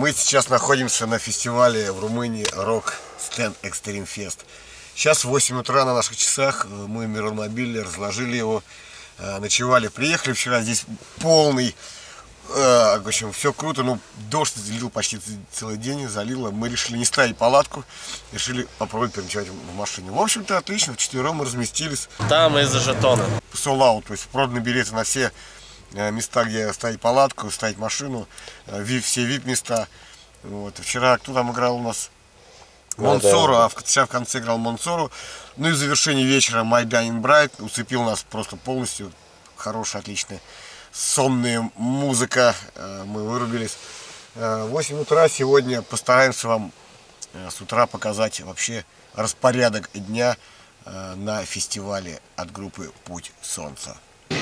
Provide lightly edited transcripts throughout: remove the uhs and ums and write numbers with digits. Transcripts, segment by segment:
Мы сейчас находимся на фестивале в Румынии Rock Stand Extreme Fest. Сейчас 8 утра на наших часах. Мы миромобили, разложили его, ночевали, приехали вчера. Здесь полный, в общем, все круто. Ну, дождь залил почти целый день, залило. Мы решили не ставить палатку, решили попробовать переночевать в машине. В общем-то, отлично, вчетвером мы разместились. Там из-за жетона. Sold out, то есть проданы билеты на все места, где ставить палатку, ставить машину, все VIP-места. Вот. Вчера кто там играл у нас? Монсору, а вчера в конце играл Монсору. Ну и в завершении вечера My Dying Bride уцепил нас просто полностью. Хорошая, отличная, сонная музыка. Мы вырубились. 8 утра сегодня. Постараемся вам с утра показать вообще распорядок дня на фестивале от группы Путь Солнца.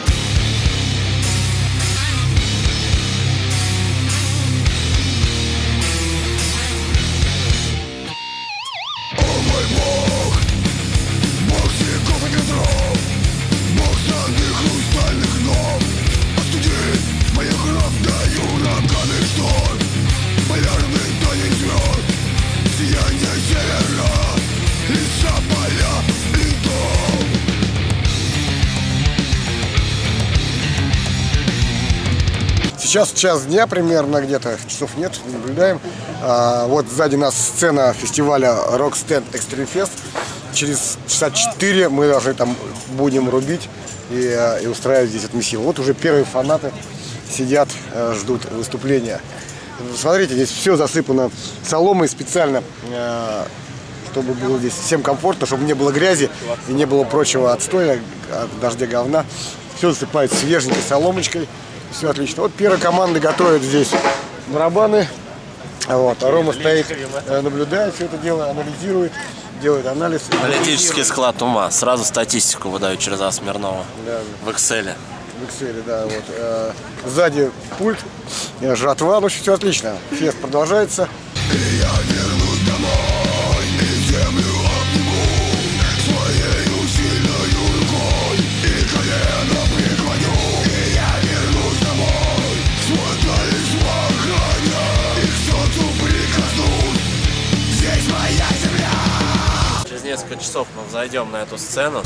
Сейчас час дня примерно, где-то часов нет, наблюдаем. Вот сзади нас сцена фестиваля Rock Stand Extreme Fest. Через часа 4 мы даже там будем рубить и устраивать здесь эту мессию. Вот уже первые фанаты сидят, ждут выступления. Смотрите, здесь все засыпано соломой специально, чтобы было здесь всем комфортно, чтобы не было грязи и не было прочего отстоя, от дождя, говна. Все засыпают свеженькой соломочкой. Все отлично. Вот первая команда готовит здесь барабаны. Вот. А Рома стоит, наблюдает все это дело, анализирует, делает анализ. Аналитический склад ума. Сразу статистику выдаю через Смирнова. Да. В Excel. В Excel, да. Вот. Сзади пульт, жатва, ну все отлично. Фест продолжается. Несколько часов мы зайдем на эту сцену.